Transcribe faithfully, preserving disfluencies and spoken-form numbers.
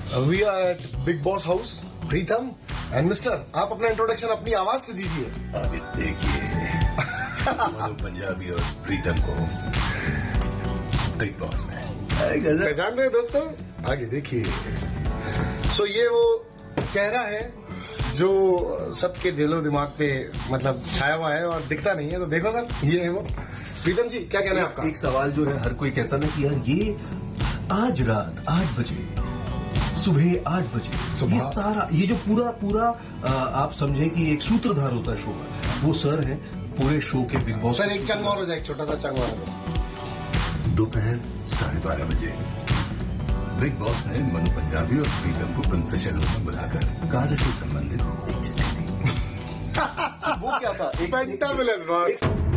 We are at Bigg Boss house, Pritam and mister, आप अपना introduction अपनी आवाज से दीजिए। अभी देखिए मनु पंजाबी और प्रीतम को बिग बॉस में पहचान रहे दोस्तों, आगे देखिए। सो ये वो चेहरा है जो सबके दिलो दिमाग पे मतलब छाया हुआ है और दिखता नहीं है, तो देखो सर, ये है वो। प्रीतम जी, क्या कहना है आपका? एक सवाल जो है, हर कोई कहता ना कि यार ये आज रात आठ बजे, सुबह आठ बजे, सुबह? ये सारा, ये जो पूरा पूरा आ, आप समझे कि एक सूत्रधार होता है शो का, वो सर है पूरे शो के बिग बॉस। सर एक चंग और हो जाए, एक छोटा सा चंग और। दोपहर साढ़े बारह बजे बिग बॉस ने मनु पंजाबी और प्रीतम को कन्फेशन रूम में बुलाकर कार्य से संबंधित एक चिट्ठी दी। वो क्या था? Fantabulous boss.